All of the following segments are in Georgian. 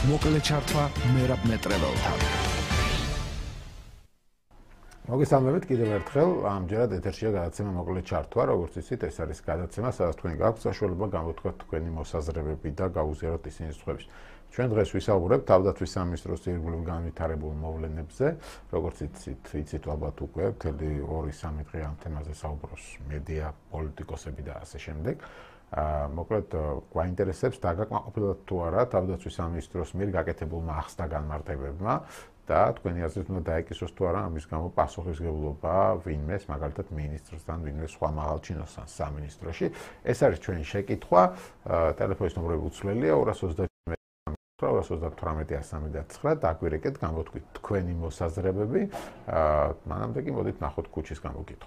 მოკლე ჩართვა მერაბ მეტრეველთან. მოგესალმებით კიდევ ერთხელ, ამჯერად ეთერშია გადაცემა მოკლე ჩართვა, როგორც იცით, ეს არის გადაცემა, სადაც თქვენ გაქვთ საშუალება გავუთქვათ თქვენი მოსაზრებები და გავუზიაროთ ისინი სხვების. ჩვენ დღეს ვისაუბრებთ თავდაცვის სამინისტროს ირგვლივ განვითარებულ მოვლენებზე, როგორც იცით ალბათ უკვე მთელი 2-3 დღე ამ თემაზე საუბრობს მედია, პოლიტიკოსები და ასე შემდეგ. მოკლედ გვაინტერესებს დაგაკმაყოფილოთ თუ არა თავდაცვის სამინისტროს მიერ გაკეთებულმა ახსნა განმარტებებმა და თქვენი აზრით უნდა დაეკისროს თუ არა ამის გამო პასუხისმგებლობა ვინმეს, მაგალითად მინისტრთან, ვინმე სხვა მაღალჩინოსთან სამინისტროში. ეს არის ჩვენი შეკითხვა. ტელეფონის ნომრები უცვლელია 238-139 დაგვირეკეთ, გამოთქვით თქვენი მოსაზრებები. მანამდე კი მოდით ნახოთ ქუჩის გამოკითხვა.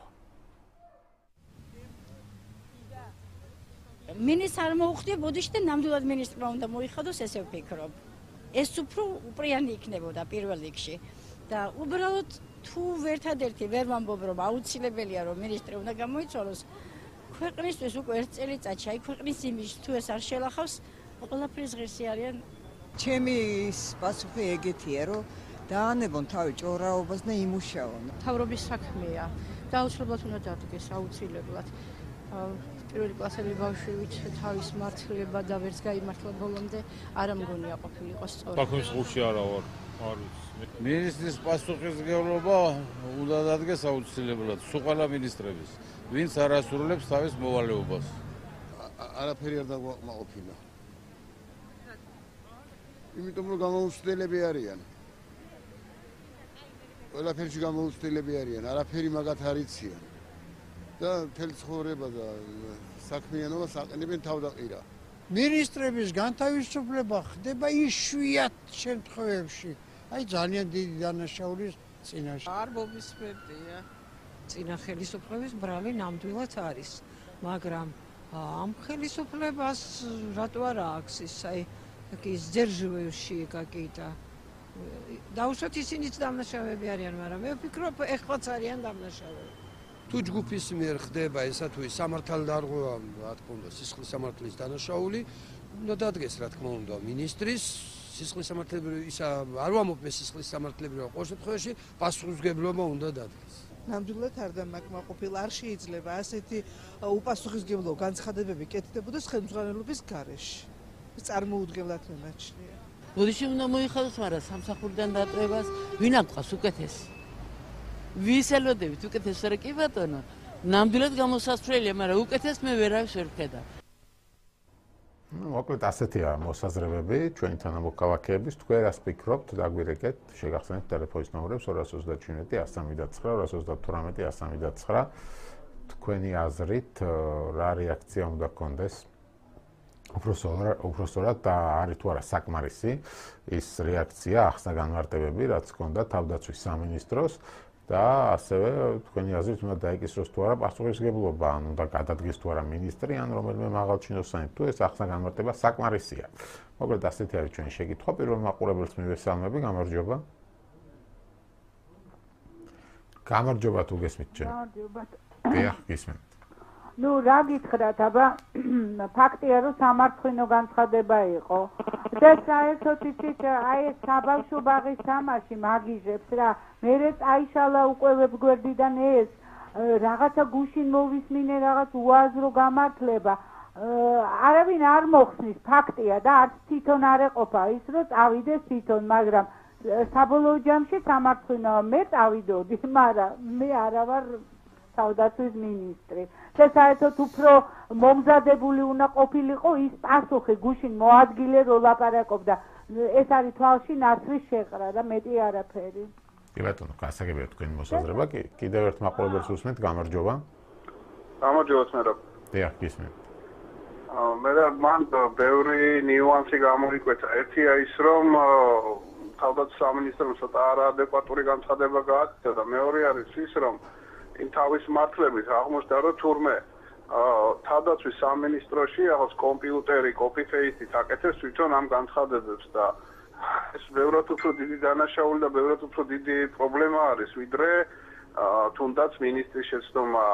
მინისტრს არ მოუხდია ბოდიში და ნამდვილად მინისტრმა უნდა მოიხადოს, ესე ვფიქრობ. ეს უფრო უპრიანი იქნებოდა პირველ რიგში და უბრალოდ თუ ერთადერთი ვერ ვამბობ რომ აუცილებელია რომ მინისტრი უნდა გამოიცვალოს, ქვეყნისთვის უკვე ერთ წელიწადში აი ქვეყნის იმიჯი თუ ეს არ შელახავს, ყველაფრის ღირსი არიან. ჩემი პასუხი ეგეთია, რომ დაანებონ თავი ჭორაობას და იმუშაონ. მთავრობის საქმეა და აუცილებლად უნდა დადგეს, აუცილებლად. პირველი კლასელი ბავშვივით თავის მართლება და ვერც გაიმართლა ბოლომდე არ ამგონია ყოფილიყო სწორი. ბაქოს ხუში არა ვარ. არის. მინისტრის პასუხისმგებლობა უნდა დადგეს აუცილებლად სულ ყველა მინისტრების, ვინც არ ასრულებს თავის მოვალეობას. არაფერი არ დაგმაყოფილა. იმიტომ რომ გამოუცდელები არიან. ყველაფერში გამოუცდელები არიან, არაფერი მაგათ არ იციან. და მთელი ცხოვრება და საქმიანობას აყენებენ თავდაყირა. მინისტრების განთავისუფლება ხდება იშვიათ შემთხვევებში. აი ძალიან დიდი დანაშაულის წინაშე. არ მომისმენია. წინა ხელისუფლების ბრალი ნამდვილად არის, მაგრამ ამ ხელისუფლებას რატო არ აქვს ის აი ის ძერჟვევში გაკიდა. დაუშვათ ისინიც დამნაშავეები არიან, მაგრამ მე ვფიქრობ ეხლაც არიან დამნაშავეები. თუ ჯგუფის მიერ ხდება ესა თუ ის სამართალდარღვევა, რა თქმა უნდა, სისხლის სამართლის დანაშაული, უნდა დადგეს, რა თქმა უნდა, მინისტრის სისხლის სამართლებრივი ის არ ვამბობ სისხლის სამართლებრივი ყოველ შემთხვევაში პასუხისმგებლობა უნდა დადგეს. ნამდვილად არ დამაკმაყოფილ, არ შეიძლება ასეთი უპასუხისმგებლო განცხადებები კეთდებოდეს ხელმძღვანელობის გარეშე. ეს წარმოუდგენლად მემაჩნია. ბოდიში უნდა მოიხადოს, მაგრამ სამსახურიდან დატოვებას ვინ აკყვას უკეთეს? ვის ელოდებით უკეთეს არა კი ბატონო, ნამდვილად გამოსასწრელია, მაგრამ უკეთეს მე ვერავის ვერ ვხედავ. მოკლედ ასეთია მოსაზრებები ჩვენი თანამოქალაქეების. თქვენ რას ფიქრობთ? დაგვირეკეთ, შეგახსენებთ ტელეფონის ნომრებს 237-139-139. თქვენი აზრით რა რეაქცია უნდა გქონდეს? უბრალოდ და არის თუ არა საკმარისი ის რეაქცია, ახსნა განმარტებები, რაც ჰქონდა თავდაცვის სამინისტროს და ასევე თქვენი აზრით უნდა დაეკისროს თუ არა პასუხისმგებლობა, ან უნდა გადადგეს თუ არა მინისტრი, ან რომელიმე მაღალჩინოსანი, თუ ეს ახსნა განმარტება საკმარისია. მოკლედ ასეთი არის ჩვენი შეკითხვა. პირველ მაყურებელს მივესალმები, გამარჯობა. გამარჯობა თუ გესმით ჩვენ. გამარჯობა. დიახ, გისმენთ. ნუ რა გითხრათ, აბა ფაქტია რომ სამართლინო განცხადება იყო. და საერთოდ იცით, აი ეს საბავშვო ბაღის თამაში მაგიჟებს რა, მერე წაიშალა უკვე ვებგვერდიდან ეს რაღაცა გუშინ მოვისმინე რაღაც უაზრო გამართლება. არავინ არ მოხსნის, ფაქტია და არც თვითონ არ ეყოფა ის რომ წავიდეს თვითონ, მაგრამ საბოლოო ჯამში სამართლინოა, მე წავიდოდი, მაგრამ მე არა ვარ თავდაცვის მინისტრი. და საერთოდ უფრო მომზადებული უნდა ყოფილიყო ის პასუხი გუშინ მოადგილე რო ლაპარაკობდა. ეს არის თვალში ნაცრის შეყრა და მეტი არაფერი. კი ბატონო, გასაგებია თქვენი მოსაზრება. კიდევ ერთ მაყურებელს უსმენთ, გამარჯობა. გამარჯობა მერაბ. დიახ, გისმენთ. მერაბ, მან ბევრი ნიუანსი გამოიკვეთა. ერთია ის რომ თავდაცვის სამინისტრომ ცოტა არაადეკვატური განცხადება გააკეთა და მეორე არის ის რომ იმ თავის მართლებით აღმოჩნდა რომ თურმე თავდაცვის სამინისტროში ახალ კომპიუტერი copy-paste-ით აკეთებს თვითონ ამ განცხადებებს და ეს ბევრად უფრო დიდი დანაშაული და ბევრად უფრო დიდი პრობლემა არის ვიდრე თუნდაც მინისტრის შეცდომა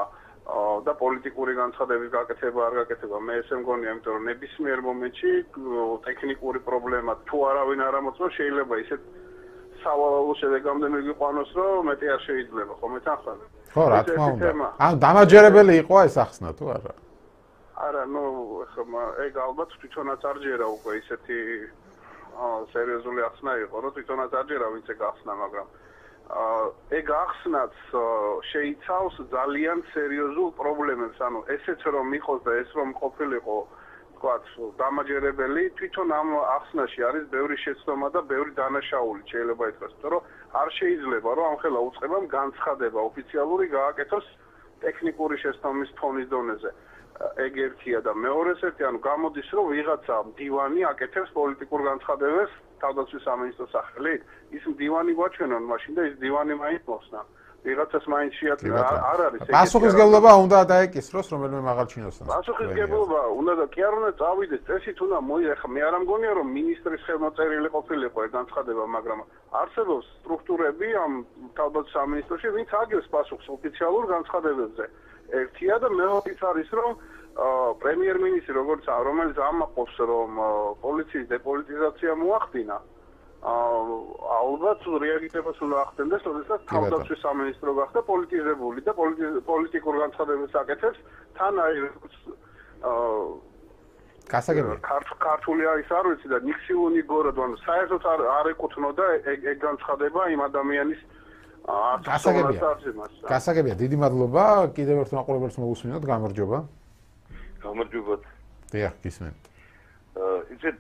და პოლიტიკური განცხადების გაკეთება არ გაკეთება მე ესე მგონია იმიტომ რომ ნებისმიერ მომენტში ტექნიკური პრობლემა თუ არავინ არ ამოწმოს შეიძლება ისეთ სავალალო შედეგამდე მიგვიყვანოს რომ მეტი არ შეიძლება ხომ ეთანხმება ხო რა თქმა უნდა ან დამაჯერებელი იყო ეს ახსნა თუ არა არა ნუ ხმა ეგ ალბათ თვითონაც არ ჯერა უკვე ისეთი სერიოზული ახსნა იყო რომ თვითონაც არ ჯერა ვინც ეგ ახსნა მაგრამ ეგ ახსნაც შეიცავს ძალიან სერიოზულ პრობლემებს ანუ ესეც რომ მიყოს და ეს რომ ყოფილიყო თქვათ დამაჯერებელი თვითონ ამ ახსნაში არის ბევრი შეცდომა და ბევრი დანაშაული შეიძლება ითქვას იმიტომ რომ არ შეიძლება რომ ამხელა უწყებამ განცხადება ოფიციალური გააკეთოს ტექნიკური შეცდომის ფონის დონეზე ეგ ერთია და მეორეს ერთი ანუ გამოდის რომ ვიღაცა მდივანი აკეთებს პოლიტიკურ განცხადებებს თავდაცვის სამინისტროს სახელით ის მდივანი გვაჩვენონ მაშინ და ის მდივანი მაინც მოსნა ვიღაცას მაინც შეატყდა არ არის ეგ პასუხისგებლობა უნდა დაეკისროს რომელიმე მაღალჩინოსთან პასუხისგებლობა უნდა და კი არ უნდა წავიდეს წესით უნდა მოიხა მე არ ამგონია რომ მინისტრის ხელმოწერილი ყოფილიყო ეგ განცხადება მაგრამ არსებობს სტრუქტურები ამ თავდაცვის სამინისტროში ვინც აგებს პასუხს ოფიციალურ განცხადებებზე ერთია და მეორეც არის რომ პრემიერ-მინისტრი რომელიც ამაყობს რომ პოლიციის დეპოლიტიზაცია მოახდინა ალბათ რეაგირებას უნდა ახდენდეს როდესაც თავდაცვის სამინისტრო გახდა პოლიტიზებული და პოლიტიკურ განცხადებებს აკეთებს თან აი გასაგებია ქართული არის არ ვიცი და ნიქსიუნი გორად ანუ საერთოდ არ ეკუთვნოდა ეგ განცხადება იმ ადამიანის გასაგებია დიდი მადლობა კიდევ ერთ მაყურებელს მოგუსმინოთ გამარჯობა გამარჯობა დიახ გისმენთ იცით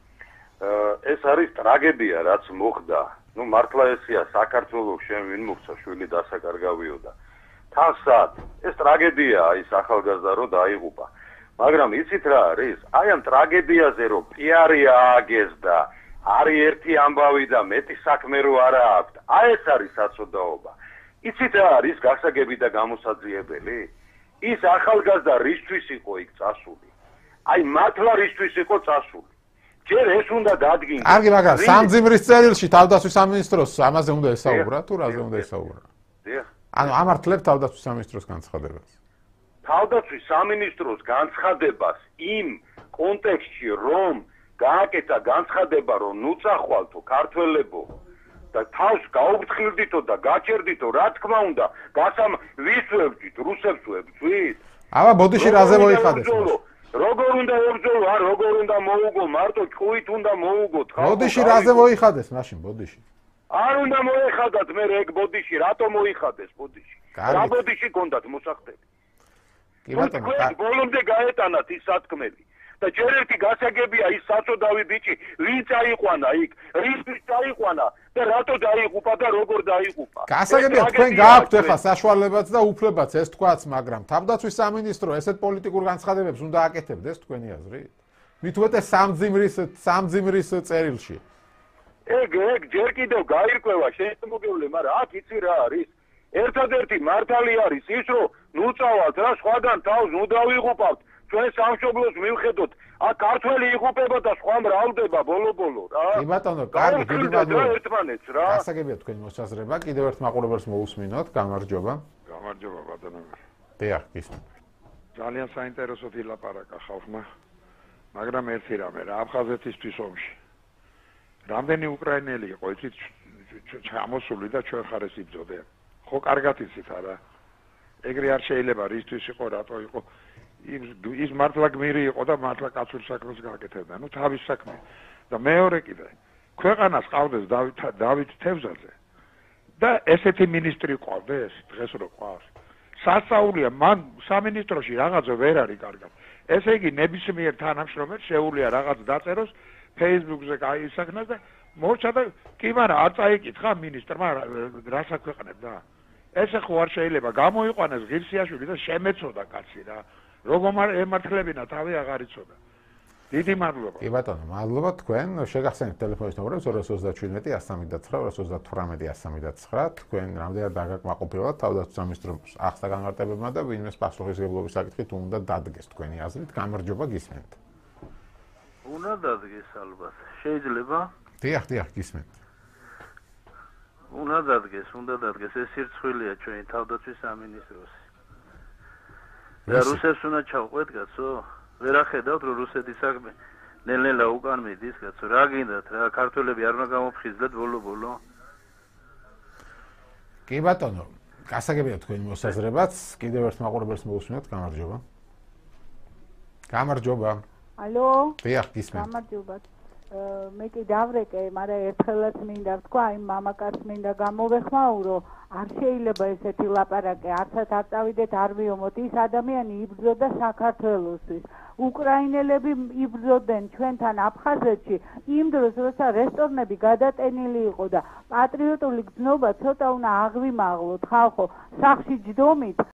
ეს არის ტრაგედია რაც მოხდა ნუ მართლა ესია საქართველოს შენ ვინ მოხდა შვილი დასაკარგავიო და თასად ეს ტრაგედიაა ის ახალგაზრდა რო დაიღუპა მაგრამ იცით რა არის აი ამ ტრაგედიაზე რო პიარი ააგეს და არის ერთი ამბავი და მეტი საქმე რო არა აქვს აი ეს არის საწოდაობა იცით რა არის გასაგები და გამოსაძიებელი ის ახალგაზრდა რისთვის იყო იქ წასული აი მართლა რისთვის იყო წასული ჯერ ეს უნდა დადგინდეს კარგი მაგრამ სამძიმრის წერილში თავდაცვის სამინისტროს ამაზე უნდა ესაუბრა თუ რაზე უნდა ესაუბრა დიახ ანუ ამართლებ თავდაცვის სამინისტროს განცხადებას თავდაცვის სამინისტროს განცხადებას იმ კონტექსტში რომ გააკეთა განცხადება რომ ნუ წახვალთო ქართველებო და თავს გაუფრთხილდითო და გაჩერდითო რა თქმა უნდა გასამ ვის ვებძვით რუსებს ვებძვით აბა ბოდიში რაზე მოიხადეს როგორ უნდა ებრძოლო არ როგორ უნდა მოუგო მარტო ჭუით უნდა მოუგოთ ბოდიში რაზე მოიხადეს მაშინ ბოდიში არ უნდა მოეხადათ მე ეგ ბოდიში რატო მოიხადეს ბოდიში რა ბოდიში გონდათ მოსახდები კი ბატონო ბოლომდე გაეტანათ ის სათქმელი და ჯერ ერთი გასაგებია ის საწოდავი ბიჭი ვინ წაიყვანა იქ რისთვის წაიყვანა და რატო დაიღუპა და როგორ დაიღუპა გასაგებია თქვენ გააქვთ ახლა საშუალებაც და უფლებაც ეს თქვაც მაგრამ თავდაცვის სამინისტრო ესეთ პოლიტიკურ განცხადებებს უნდა აკეთებდეს თქვენი აზრით მით უმეტეს სამძიმრის წერილში ეგ ჯერ კიდევ გაირკვევა შემოგევლე მაგრამ აქ იცი რა არის ერთადერთი მართალი არის ის რომ ნუ წავალთ რა სხვაგან თავს ნუ დავიღუპავთ ჩვენ სამშობლოს მივხედოთ აქ ქართველი იღუპება და სხვა მრავლდება ბოლო-ბოლო რა კი ბატონო კარგი დიდი მადლობა ერთმანეთს რა გასაგებია თქვენი მოსაზრება კიდევ ერთ მაყურებელს მოусმინოთ გამარჯობა გამარჯობა ბატონო დიახ გისმენთ ძალიან საინტერესო ილაპარაკა ხალხმა მაგრამ ერთი რამე რა აფხაზეთისთვის ომში რამდენი უკრაინელი იყო იცით ჩამოსული და ჩვენ ხარეს იბრძოდნენ ხო კარგად იცით არა ეგრე არ შეიძლება რისთვის იყო რატო იყო ის მართლა გმირი იყო და მართლა კაცურ საქმეს გააკეთებდა ნუ თავის საქმე და მეორე კიდე ქვეყანას ყავდეს დავით თევზაძე და ესეთი მინისტრი ყავდეს დღეს რო ყავს სასწაულია მან სამინისტროში რაღაცა ვერ არის კარგად ესე იგი ნებისმიერ თანამშრომელს შეუძლია რაღაც დაწეროს Facebook-ზე გაისახნას და მორჩა და კი მაგრამ არ წაიკითხა მინისტრმა რა საქვეყნებდა ესე ხო არ შეიძლება გამოიყვანეს ღირსიაშვილი და შემეცოდა კაცი რა როგორ ემართლებინა თავი აღარ იცოდა დიდი მადლობა კი ბატონო მადლობა თქვენ შეგახსენებთ ტელეფონის ნომრებს 237-129 თქვენ რამდენად დაგაკმაყოფილოთ თავდაცვის სამინისტროს ახსნა განმარტებებმა და ვინმეს პასუხისმგებლობის საკითხით უნდა დადგეს თქვენი აზრით გამარჯობა გისმენთ უნდა დადგეს ალბათ შეიძლება დიახ გისმენთ უნდა დადგეს ეს სირცხვილია ჩვენი თავდაცვის სამინისტროს და რუსებს უნდა ჩავყვეთ კაცო ვერ ახედავთ რომ რუსეთის საქმე ნელ-ნელა უკან მიდის კაცო რა გინდათ რა ქართველები არ უნდა გამოფხიზლეთ ბოლო კი ბატონო გასაგებია თქვენი მოსაზრებაც კიდევ ერთ მაყურებელს მოვუსმინოთ გამარჯობა გამარჯობა ალო დიახ გისმენთ გამარჯობა მე კი დავრეკე მაგრამ ერთხელაც მინდა ვთქვა იმ მამაკაცს მინდა გამოვეხმაურო არ შეიძლება ესეთი ლაპარაკი არცად არ წავიდეთ არ ვიომოთ ის ადამიანი იბრძოდა საქართველოსთვის უკრაინელები იბრძოდნენ ჩვენთან აფხაზეთში იმ დროს როცა რესტორნები გადატენილი იყო და პატრიოტული გზნობა ცოტა უნდა აღვიმაღლოთ ხალხო სახში ჯდომით